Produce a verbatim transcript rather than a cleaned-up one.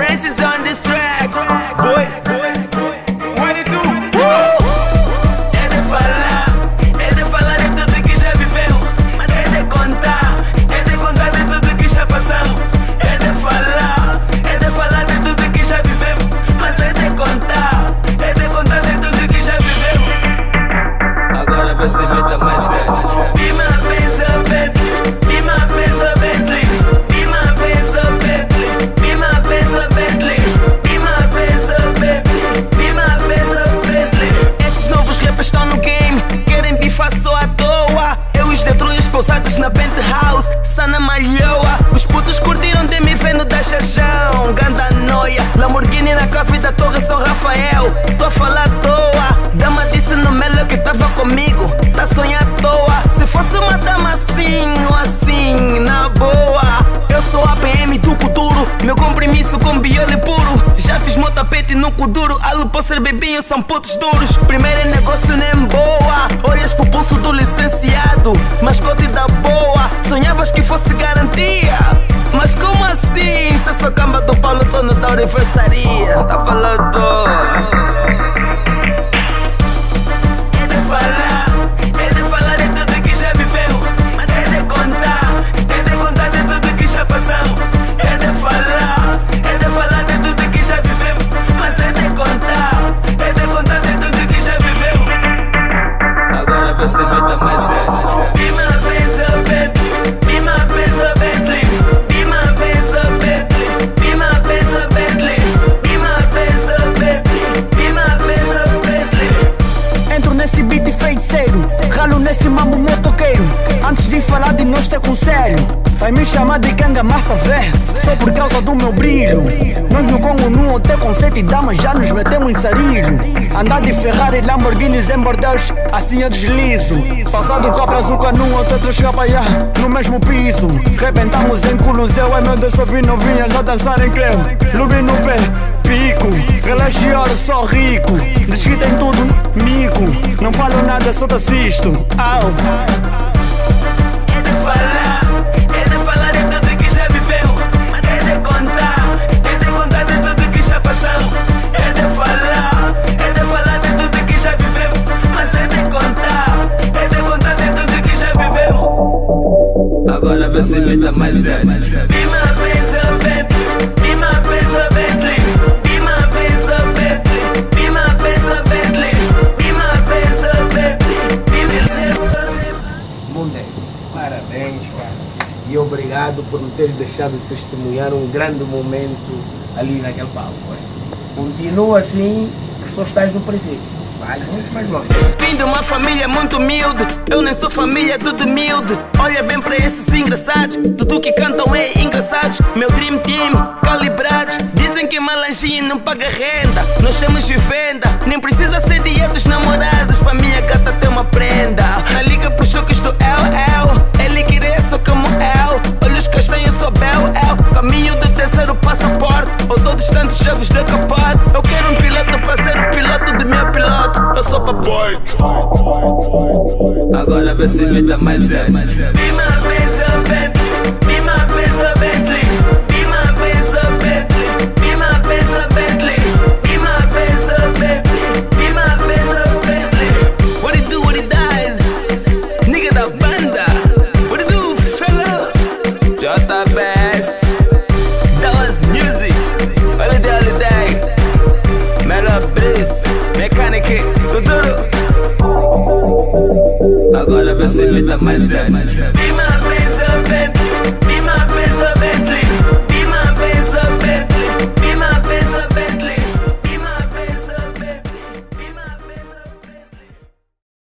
Prince is on this track. Boy, what it do? É de falar, é de falar de tudo que já viveu, mas é de contar, é de contar de tudo que já passamos. É de falar, é de falar de tudo que já vivemos, mas é de contar, é de contar de tudo que já vivemos. Agora vai se meta mais essa. Be my pensa Bentley, be my pensa Bentley, be my pensa Bentley, be my pensa Bentley, be my pensa Bentley, be my pensa Bentley. Esses novos rappers estão no game, querem bifar só à toa. Eu os detrus pousados na penthouse, sana malhoa. Os putos curtiram de me ver no da chachão, ganda noia. Lamborghini na cave da Torre São Rafael. Tô a falar à toa, dama disse no melo que tava comigo, tá sonhando à toa. Se fosse uma dama assim ou assim, na boa. Eu sou a P M do Kuduro, meu compromisso com biole puro. Já fiz meu tapete no Kuduro, alu por ser bebinho são putos duros. Primeiro é negócio nem boa, olhas pro pulso do licenciado, mascote da boa. Sonhavas que fosse garantia, mas como assim? Se eu sou camba do Paulo, tô no da aniversaria. Tá falando? É de falar, é de falar de tudo que já viveu, mas é de contar, é de contar de tudo que já passamos. É de falar, é de falar de tudo que já vivemos, mas é de contar, é de contar de tudo que já vivemos. Agora você meta mais essa. Be my pensa Bentley, be my pensa Bentley, be my pensa Bentley, be my pensa Bentley, be my pensa Bentley, be my pensa Bentley. Entro nesse beat feiticeiro, ralo nesse mambo motoqueiro. Antes de falar de nós ter com sério, vai me chamar de ganga massa velha, só por causa do meu brilho. Nós no Congo num hotel com sete damas já nos metemos em sarilho. Andar de Ferrari, Lamborghinis em bordéis, assim eu deslizo. Passado com a brazuca num hotel de chapaiá, no mesmo piso. Rebentamos em Coliseu, ai meu Deus, só vi novinhas a dançar em creu. Lubi no pé, pico, relógio de ouro, só rico. Desquita em tudo, mico, não falo nada, só te assisto. Au. É de falar, é de falar de tudo que já viveu, mas é de contar, é de contar de tudo que já passamos. É de falar, é de falar de tudo que já vivemos, mas é de contar, é de contar de tudo que já vivemos. Agora vai se meta mais essa. Be my pensa Bentley, be my pensa Bentley, be my pensa Bentley, be my pensa Bentley, be my pensa Bentley, be my pensa Bentley. Munde, parabéns, cara. E obrigado por me teres deixado testemunhar um grande momento ali naquele palco. Hein? Continua assim, que só estás no princípio. Vai muito mais longe. Vim de uma família muito humilde, eu nem sou família, tudo humilde. Olha bem pra esses engraçados, tudo que cantam é engraçados. Meu dream team, calibrados. Dizem que malanjinha não paga renda, nós somos vivenda. Nem precisa ser dia dos namorados, pra minha gata ter uma prenda. Na liga pros choques do El El, ele queria só como El. Olhos castanhos, sou Bel El. Caminho do terceiro passaporte, ou todos tantos chaves de capote. Eu quero um piloto pra ser o piloto do meu piloto. Eu sou papai. Agora vai se meta mais essa. Be my pensa Bentley, be my pensa Bentley, be my pensa Bentley, be my pensa Bentley, be my pensa Bentley, be my pensa Bentley. What it do, what it does, nigga da banda. What it do, fella? J B S, that was music. Holiday, holiday, Melo Breeze, Mechanic, tudo duro. Agora vai se meta mais essa.